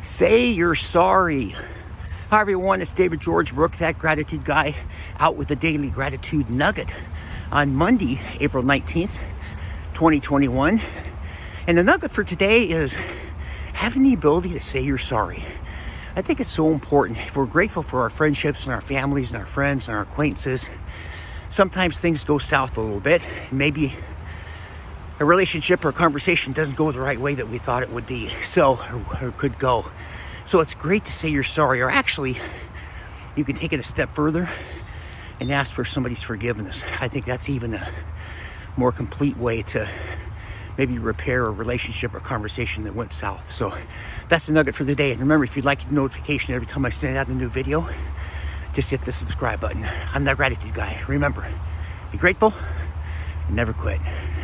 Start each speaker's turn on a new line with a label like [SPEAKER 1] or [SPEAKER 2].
[SPEAKER 1] Say you're sorry. Hi everyone, it's David George Brooke, that gratitude guy, out with the daily gratitude nugget on Monday, April 19th, 2021. And the nugget for today is having the ability to say you're sorry. I think it's so important. If we're grateful for our friendships and our families and our friends and our acquaintances, sometimes things go south a little bit. Maybe a relationship or a conversation doesn't go the right way that we thought it would be, or could go. So it's great to say you're sorry, or actually, you can take it a step further and ask for somebody's forgiveness. I think that's even a more complete way to maybe repair a relationship or conversation that went south. So that's the nugget for the day. And remember, if you'd like a notification every time I send out a new video, just hit the subscribe button. I'm that gratitude guy. Remember, be grateful and never quit.